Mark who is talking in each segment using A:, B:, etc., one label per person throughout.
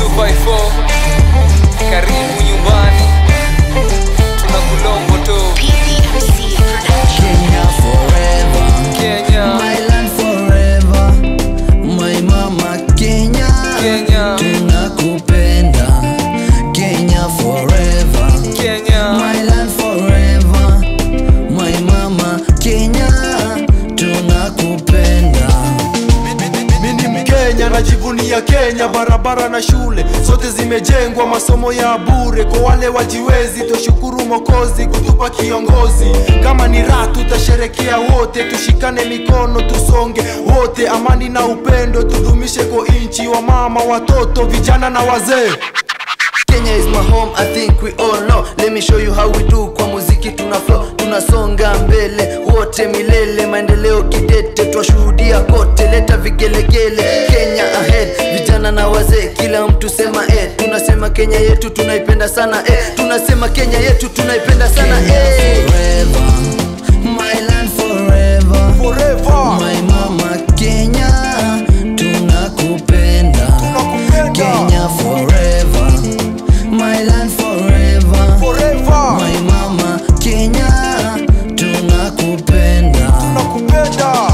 A: 254 karibu nyumbani tunakulombo tu
B: PPMC
C: Kenya forever,
A: Kenya
C: my land forever, my mama Kenya,
A: Kenya
C: tunakupenda. Kenya forever,
A: Kenya
C: my land forever, my mama Kenya, tunakupenda.
D: Mimi Mkenya najivunia Kenya, barabara na shule zote zimejengwa, masomo ya bure kwa wale wajiwezi. Tushukuru Mwokozi kutupa kiongozi, kama ni raha tutasherekea wote, tushikane mikono tusonge wote, amani na upendo tudumishe kwa inchi, wa mama, watoto, vijana na wazee.
C: Kenya is my home, I think we all know. Let me show you how we do. Kwa muziki tuna flow, tunasonga mbele wote milele, maendeleo kidete twashuhudia kote, leta vigelegele. Kenya ahead, vijana na wazee, kila mtu sema tunasema Kenya yetu tunaipenda sana tunasema Kenya yetu tunaipenda sana forever, my land forever,
D: Forever,
C: my mama Kenya, tunakupenda. Kenya forever, my land forever,
D: forever,
C: my mama Kenya, tunakupenda.
D: tunakupenda.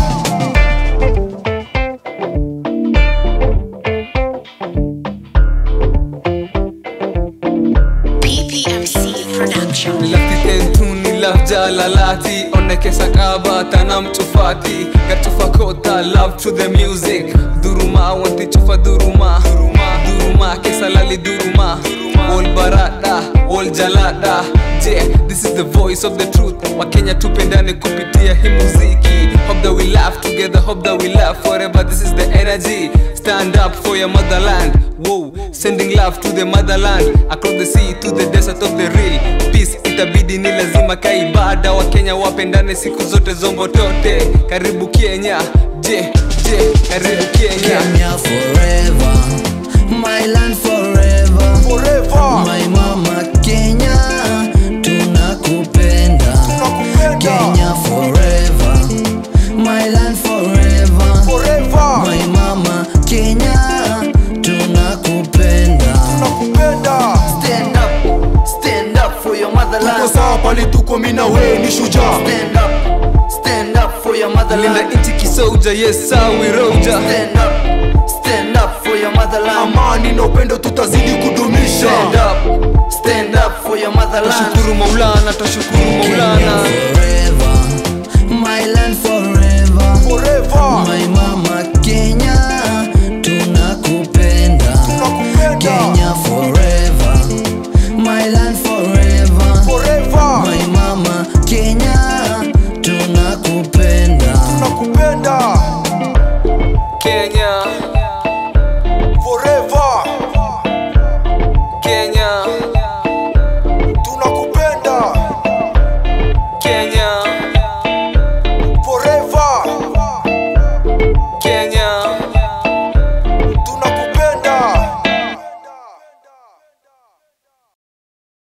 B: PPMC Production.
A: Lafti tentuni laf jalalati oneke sakaba tanam tufati gatufa kota love to the music duruma wanti chufa duruma duruma kesalali duruma all barada all jalada this is the voice of the truth wa Kenya tupendane kupitia hii muziki. Hope that we laugh together, hope that we laugh forever. This is the energy. Stand up for your motherland. Whoa, sending love to the motherland, across the sea to the desert of the real peace. Itabidi ni lazima kaibada, wa Kenya wapendane siku zote zombo tote. Karibu Kenya, karibu Kenya.
C: Kenya forever, my land forever,
D: Forever,
C: my mama Kenya, tunakupenda. Kenya forever, my land forever,
D: forever,
C: my mama Kenya, tunakupenda.
D: tunakupenda.
C: Stand up for your motherland.
D: Tuko sawa pale tuko mina we ni shujaa.
C: Stand up for your motherland.
A: Linda inchi kisoja, yes sawi roja.
C: Stand up for your motherland.
D: Amani na upendo tutazidi kudumisha.
C: Stand up for your motherland.
A: Tashukuru Maulana, tashukuru Maulana.